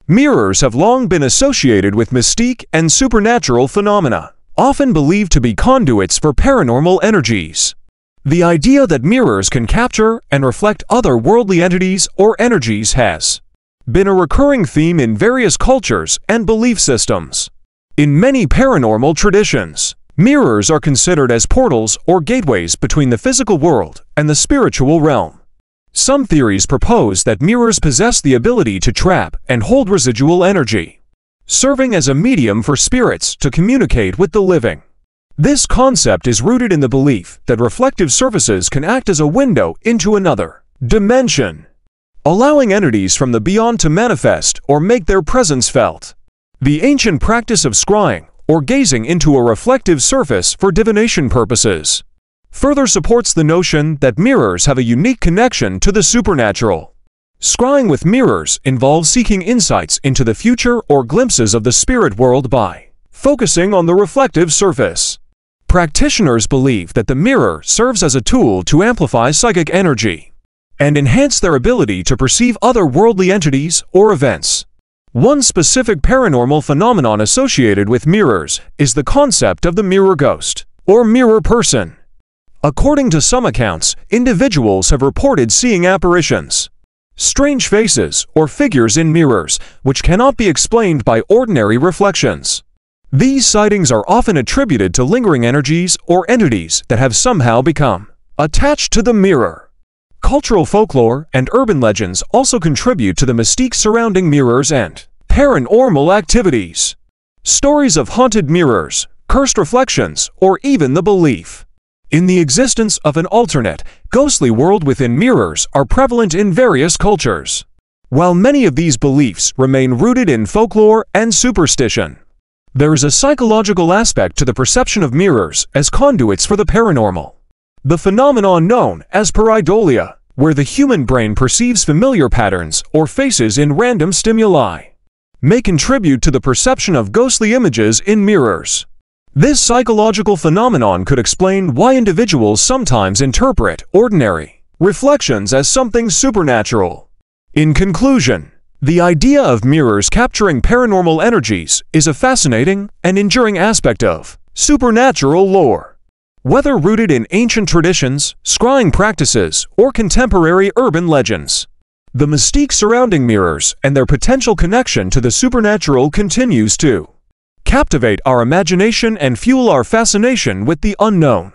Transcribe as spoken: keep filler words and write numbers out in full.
Mirrors have long been associated with mystique and supernatural phenomena, often believed to be conduits for paranormal energies. The idea that mirrors can capture and reflect otherworldly entities or energies has been a recurring theme in various cultures and belief systems. In many paranormal traditions, mirrors are considered as portals or gateways between the physical world and the spiritual realm. Some theories propose that mirrors possess the ability to trap and hold residual energy, serving as a medium for spirits to communicate with the living. This concept is rooted in the belief that reflective surfaces can act as a window into another dimension, allowing entities from the beyond to manifest or make their presence felt. The ancient practice of scrying, or gazing into a reflective surface for divination purposes, further supports the notion that mirrors have a unique connection to the supernatural. Scrying with mirrors involves seeking insights into the future or glimpses of the spirit world by focusing on the reflective surface. Practitioners believe that the mirror serves as a tool to amplify psychic energy and enhance their ability to perceive otherworldly entities or events. One specific paranormal phenomenon associated with mirrors is the concept of the mirror ghost, or mirror person. According to some accounts, individuals have reported seeing apparitions, strange faces, or figures in mirrors, which cannot be explained by ordinary reflections. These sightings are often attributed to lingering energies or entities that have somehow become attached to the mirror. Cultural folklore and urban legends also contribute to the mystique surrounding mirrors and paranormal activities. Stories of haunted mirrors, cursed reflections, or even the belief in the existence of an alternate, ghostly world within mirrors are prevalent in various cultures. While many of these beliefs remain rooted in folklore and superstition, there is a psychological aspect to the perception of mirrors as conduits for the paranormal. The phenomenon known as pareidolia, where the human brain perceives familiar patterns or faces in random stimuli, may contribute to the perception of ghostly images in mirrors. This psychological phenomenon could explain why individuals sometimes interpret ordinary reflections as something supernatural. In conclusion, the idea of mirrors capturing paranormal energies is a fascinating and enduring aspect of supernatural lore. Whether rooted in ancient traditions, scrying practices, or contemporary urban legends, the mystique surrounding mirrors and their potential connection to the supernatural continues to captivate our imagination and fuel our fascination with the unknown.